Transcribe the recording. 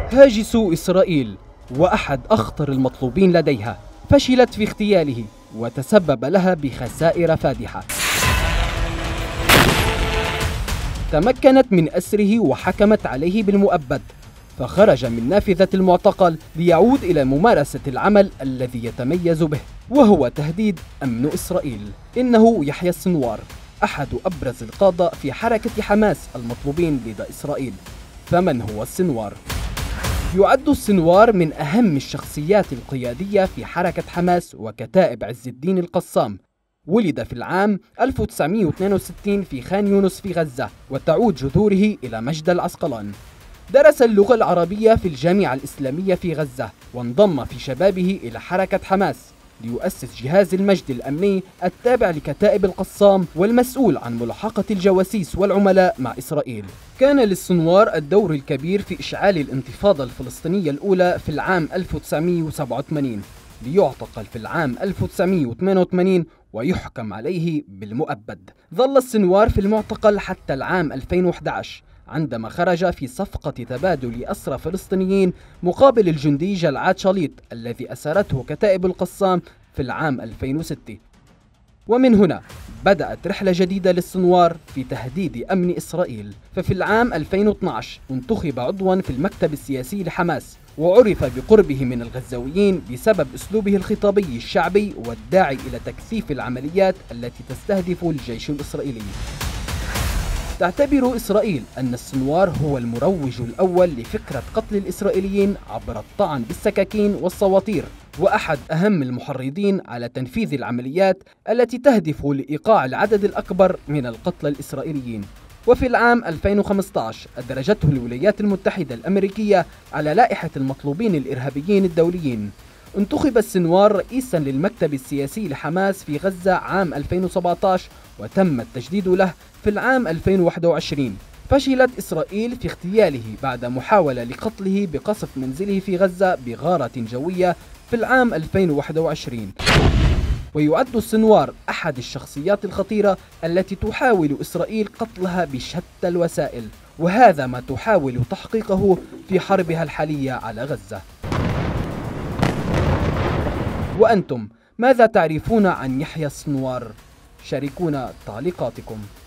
هاجس إسرائيل وأحد أخطر المطلوبين لديها فشلت في اغتياله وتسبب لها بخسائر فادحة. تمكنت من أسره وحكمت عليه بالمؤبد، فخرج من نافذة المعتقل ليعود إلى ممارسة العمل الذي يتميز به، وهو تهديد أمن إسرائيل. إنه يحيى السنوار، أحد أبرز القادة في حركة حماس المطلوبين لدى إسرائيل. فمن هو السنوار؟ يعد السنوار من أهم الشخصيات القيادية في حركة حماس وكتائب عز الدين القسام. ولد في العام 1962 في خان يونس في غزة، وتعود جذوره إلى مجد العسقلان. درس اللغة العربية في الجامعة الإسلامية في غزة، وانضم في شبابه إلى حركة حماس ليؤسس جهاز المجد الأمني التابع لكتائب القسام والمسؤول عن ملاحقة الجواسيس والعملاء مع إسرائيل. كان للسنوار الدور الكبير في إشعال الانتفاضة الفلسطينية الأولى في العام 1987، ليعتقل في العام 1988 ويحكم عليه بالمؤبد. ظل السنوار في المعتقل حتى العام 2011 عندما خرج في صفقة تبادل أسرى فلسطينيين مقابل الجندي جلعاد شاليط الذي أسرته كتائب القسام في العام 2006. ومن هنا بدأت رحلة جديدة للسنوار في تهديد أمن إسرائيل. ففي العام 2012 انتخب عضوا في المكتب السياسي لحماس، وعرف بقربه من الغزاويين بسبب أسلوبه الخطابي الشعبي والداعي إلى تكثيف العمليات التي تستهدف الجيش الإسرائيلي. تعتبر إسرائيل أن السنوار هو المروج الأول لفكرة قتل الإسرائيليين عبر الطعن بالسكاكين والصواطير، وأحد أهم المحرضين على تنفيذ العمليات التي تهدف لإيقاع العدد الأكبر من القتلى الإسرائيليين. وفي العام 2015 أدرجته الولايات المتحدة الأمريكية على لائحة المطلوبين الإرهابيين الدوليين. انتخب السنوار رئيسا للمكتب السياسي لحماس في غزة عام 2017، وتم التجديد له في العام 2021. فشلت إسرائيل في اغتياله بعد محاولة لقتله بقصف منزله في غزة بغارة جوية في العام 2021. ويعد السنوار أحد الشخصيات الخطيرة التي تحاول إسرائيل قتلها بشتى الوسائل، وهذا ما تحاول تحقيقه في حربها الحالية على غزة. وأنتم ماذا تعرفون عن يحيى السنوار؟ شاركونا تعليقاتكم.